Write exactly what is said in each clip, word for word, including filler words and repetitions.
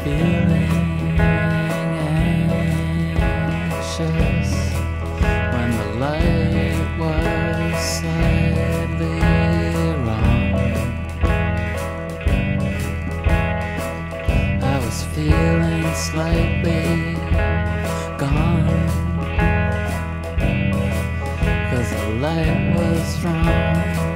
feeling anxious when the light was slightly wrong. I was feeling slightly gone, 'cause the light was wrong.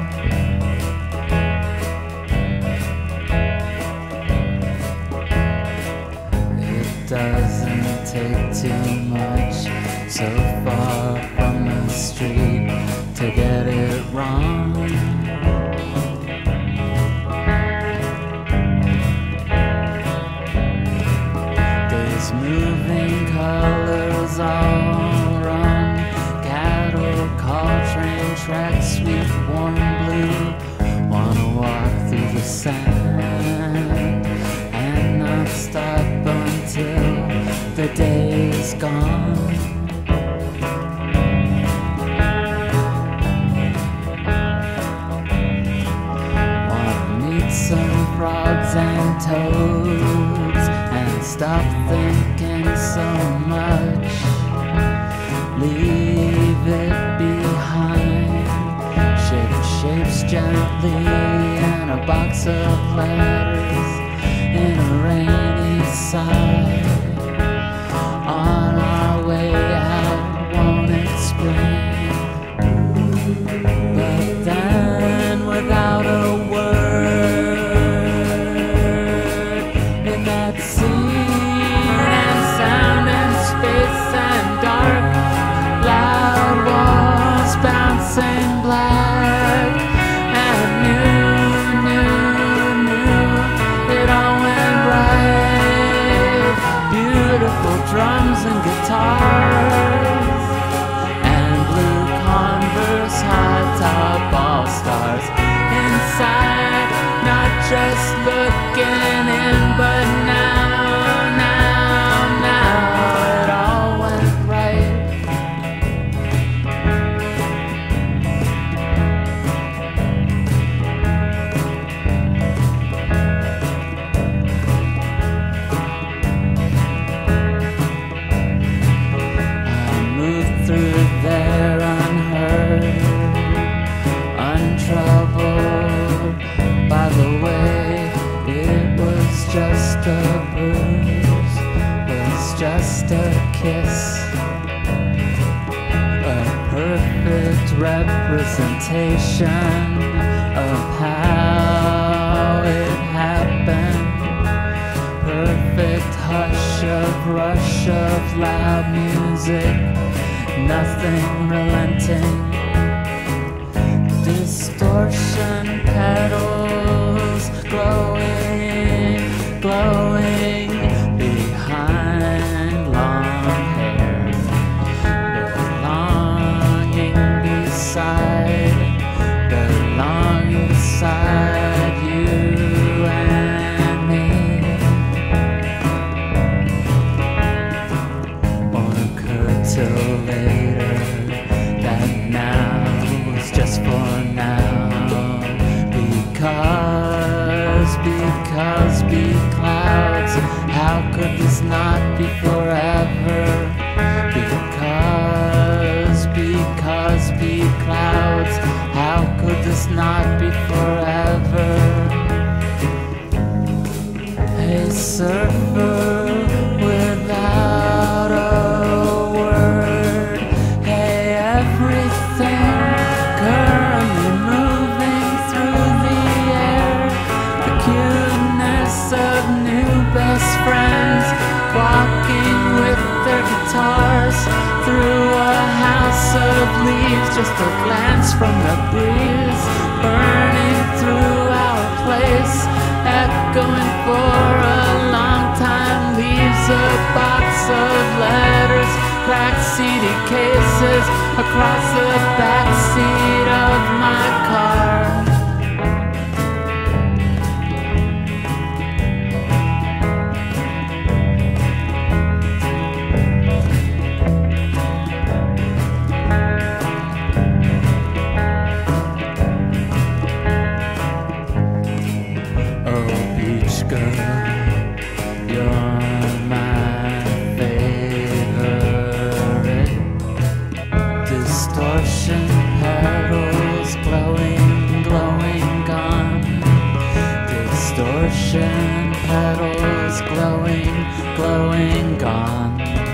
Doesn't take too much so far from the street to get it wrong. There's moving colors all run, cattle call, train tracks, sweet warm blue. Wanna walk through the sand and not stop until the day's gone. Wanna meet some frogs and toads and stop thinking so much. Leave it behind. Shape shapes gently in a box of letters in a rainy sigh. On our way out, won't explain. But then, without a word, in that scene and sound and space and dark, loud walls bouncing black, and new, new, new, it all went right. Beautiful drums and guitars, and blue Converse high top all stars inside, not just looking in, but now, now, now it all went right. Through there unheard, untroubled by the way. It was just a bruise, was just a kiss, a perfect representation of how it happened. Perfect hush of rush of loud music, nothing relenting. Distortion petals glowing, glowing behind long hair, belonging beside, belonging beside you and me. Won't occur till later that now is just for now. Because, because be clouds, how could this not be forever? Because, because be clouds, how could this not be forever? Hey surfer without a word, hey everything currently moving through the air, the cuteness of new best friends walking with their guitars through a house of leaves, just a glance from the breeze, burning through our place, echoing for a long time, leaves a box of letters, cracked C D cases across the back seat of my car. You're my favorite. Distortion, petals glowing, glowing, gone. Distortion, petals glowing, glowing, gone.